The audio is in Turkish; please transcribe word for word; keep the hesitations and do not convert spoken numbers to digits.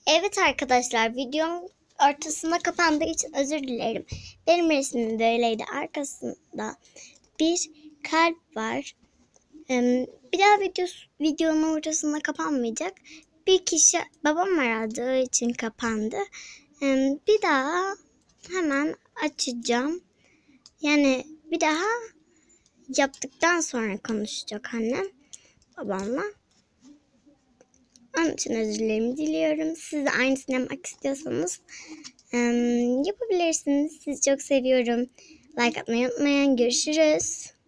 Evet arkadaşlar, videom ortasında kapandığı için özür dilerim. Benim resmim böyleydi. Arkasında bir kalp var. Ee, Bir daha video, videonun ortasında kapanmayacak. Bir kişi babam aradığı için kapandı. Ee, Bir daha hemen açacağım. Yani bir daha yaptıktan sonra konuşacak annem babamla. Onun için özürlerimi diliyorum. Siz de aynısını yapmak istiyorsanız yapabilirsiniz. Sizi çok seviyorum. Like atmayı unutmayın. Görüşürüz.